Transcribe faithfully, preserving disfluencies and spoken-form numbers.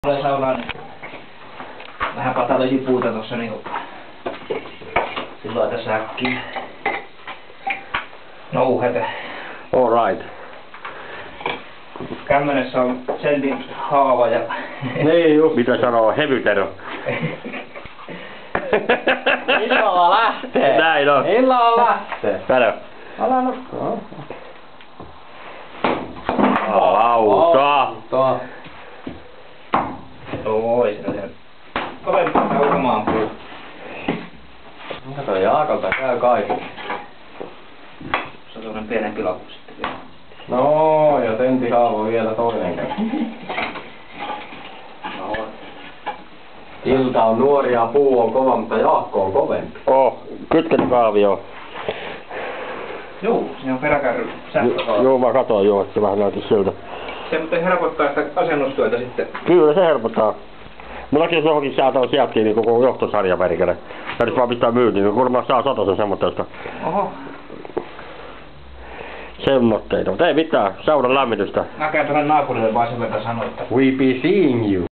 Tulee saunaan vähän patalisi puuta tossa niinku silloin tässä äkkiä nouhete. Alright. Kämmenessä on sentin haava ja... Niin just. Mitä sanoo hevytero? Illalla lähtee! Näin on. Illalla lähtee! Kato. Älä nukkaa. Lauta. Tuo. Oi, se on sen kovempaa tää ulkomaan puu. Kato, Jaakolta käy kaikki. Se on tuollainen pienempi laku sitten vielä. No, ja tentin haavo vielä toinen käy. No. Ilta on nuori ja puu on kova, mutta Jaakko on kovempi. Oh, kytkentikaavio. Juu, siinä on peräkärry sähkökaava. Joo, mä katoin joo, että se vähän näytti siltä. Se muuten helpottaa sitä asennustyötä sitten. Kyllä se helpottaa. Mullakin jos johonkin säätää sieltäkin niin koko johtosarja perkele. Ja nyt vaan pitää myyntiin, niin kuulemma saa satasen semmoitteesta. Oho. Semmoitteita, mutta ei mitään, saunan lämmitystä. Mä käyn tuonne naapurille vaan sen verran sanoa, että... We be seeing you.